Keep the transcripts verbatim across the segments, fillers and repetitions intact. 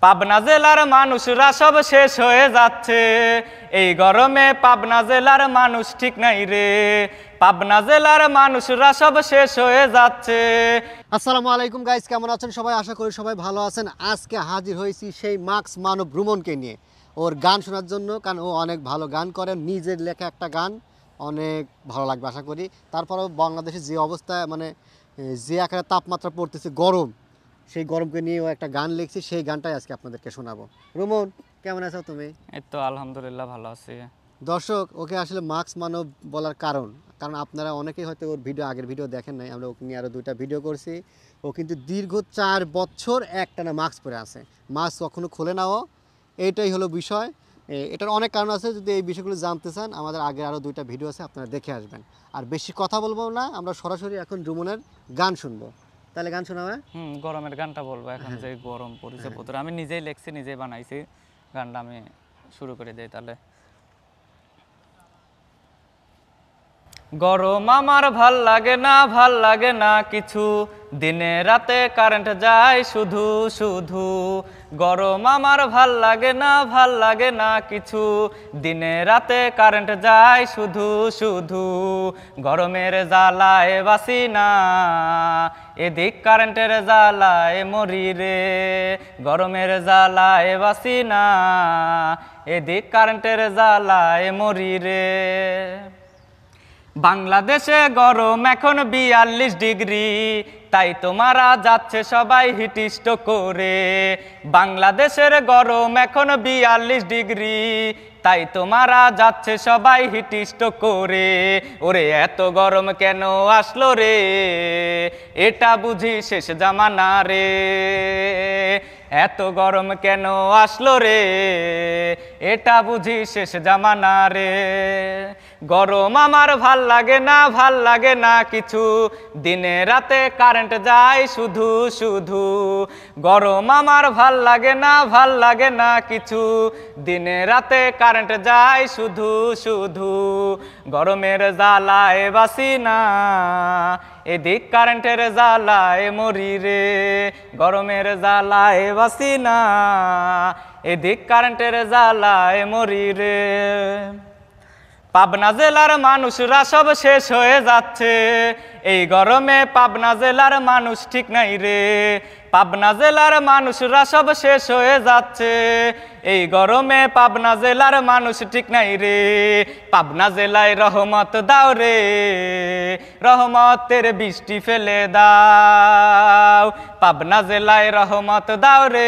পাবনা জেলার মানুষরা সব শেষ হয়ে যাচ্ছে, এই গরমে পাবনা জেলার মানুষ ঠিক নাই রে। পাবনা জেলার মানুষরা সব শেষ হয়ে যাচ্ছে। আসসালামু আলাইকুম গাইস, কেমন আছেন সবাই? আশা করি সবাই ভালো আছেন। আজকে হাজির হয়েছি সেই মার্কস মানব ভ্রমণকে নিয়ে, ওর গান শোনার জন্য, কারণ ও অনেক ভালো গান করে, নিজের লেখা একটা গান, অনেক ভালো লাগবে আশা করি। তারপরেও বাংলাদেশের যে অবস্থা, মানে যে আকারে তাপমাত্রা পড়তেছে, গরম, সেই গরমকে নিয়ে ও একটা গান লিখছি, সেই গানটাই আজকে আপনাদেরকে শোনাবো। রুমন, কেমন আছো তুমি? এই তো আলহামদুলিল্লাহ ভালো আছি। দর্শক, ওকে আসলে মার্কস মানব বলার কারণ কারণ আপনারা অনেকেই হয়তো ওর ভিডিও, আগের ভিডিও দেখেন নাই, আমরা ওকে নিয়ে আরও দুইটা ভিডিও করছি। ও কিন্তু দীর্ঘ চার বছর একটানা মাস্ক পরে আছে, মাস্ক কখনো খোলে না ও, এইটাই হলো বিষয়। এটার অনেক কারণ আছে, যদি এই বিষয়গুলো জানতে চান আমাদের আগে আরও দুইটা ভিডিও আছে, আপনারা দেখে আসবেন। আর বেশি কথা বলবো না, আমরা সরাসরি এখন রুমনের গান শুনবো। তাহলে গান শোনাবে? হুম, গরমের গানটা বলবো এখন, যে গরম পড়েছে প্রচুর। আমি নিজেই লিখছি, নিজেই বানাইছি গানটা, আমি শুরু করে দিই তাহলে। গরম আমার ভাল লাগে না, ভাল লাগে না কিছু, দিনে রাতে কারেন্ট যায় শুধু শুধু। গরম আমার ভাল লাগে না, ভাল লাগে না কিছু, দিনে রাতে কারেন্ট যায় শুধু শুধু। গরমের জ্বালায় বাসি না, এদিক কারেন্টের জ্বালায় মরি রে। গরমের জ্বালায় বাসি না, এদিক কারেন্টের জ্বালায় মরি রে। বাংলাদেশে গরম এখন বিয়াল্লিশ ডিগ্রি, তাই তোমারা যাচ্ছে সবাই হিটিষ্ট করে। বাংলাদেশের গরম এখন বিয়াল্লিশ ডিগ্রি, তাই তোমারা যাচ্ছে সবাই হিটিষ্ট করে। ওরে এত গরম কেন আসলো রে, এটা বুঝি শেষ জামানা রে। এত গরম কেন আসলো রে, এটা বুঝি শেষ জামানা রে। গরম আমার ভাল লাগে না, ভাল লাগে না কিছু, দিনে রাতে কারেন্ট যায় শুধু শুধু। গরম আমার ভাল লাগে না, ভাল লাগে না কিছু, দিনে রাতে কারেন্ট যায় শুধু শুধু। গরমের জ্বালায় বাসি না, এদিক কারেন্টের জ্বালায় মরি রে। গরমের জ্বালায় বাসি না, এদিক কারেন্টের জ্বালায় মরি রে। পাবনা জেলার মানুষরা সব শেষ হয়ে যাচ্ছে, এই গরমে পাবনা জেলার মানুষ ঠিক নাই রে। পাবনা জেলার মানুষরা সব শেষ হয়ে যাচ্ছে, এই গরমে পাবনা জেলার মানুষ ঠিক নাই রে। পাবনা জেলায় রহমত দাও রে, রহমতের বৃষ্টি ফেলে দাও। পাবনা জেলায় রহমত দাও রে,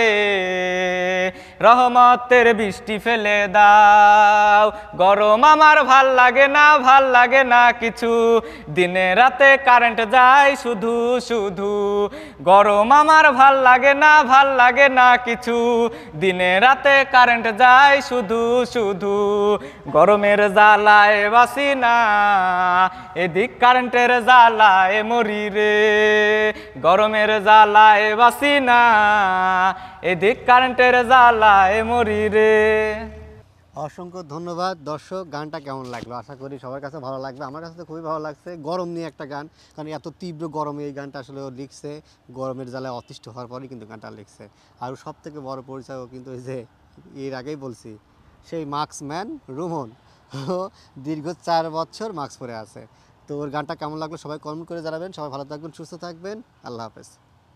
রহমতের বৃষ্টি ফেলে দাও। গরম আমার ভাল লাগে না, ভাল লাগে না কিছু, দিনে রাতে কারেন্ট যায় শুধু শুধু। গরম আমার ভাল লাগে না, ভাল লাগে না কিছু, দিনে রাতে কারেন্ট যায় শুধু শুধু। গরমের জ্বালায় বাসি না, এদিক কারেন্টের জ্বালায় মরি রে। গরমের জ্বালায় বাসি না, এদিক কারেন্টের জ্বালায় মরি রে। অসংখ্য ধন্যবাদ। দর্শক, গানটা কেমন লাগলো? আশা করি সবার কাছে ভালো লাগবে। আমার কাছে তো খুবই ভালো লাগছে। গরম নিয়ে একটা গান, কারণ এত তীব্র গরমে এই গানটা আসলে ও লিখছে, গরমের জ্বালায় অতিষ্ঠ হওয়ার পরেই কিন্তু গানটা লিখছে। আর সব থেকে বড় পরিচয় ও কিন্তু, এই যে এর আগেই বলছি, সেই মার্কস ম্যান রুমন, ও দীর্ঘ চার বছর মার্কস পরে আছে। তো ওর গানটা কেমন লাগলো সবাই কমেন্ট করে জানাবেন। সবাই ভালো থাকবেন, সুস্থ থাকবেন। আল্লাহ হাফেজ।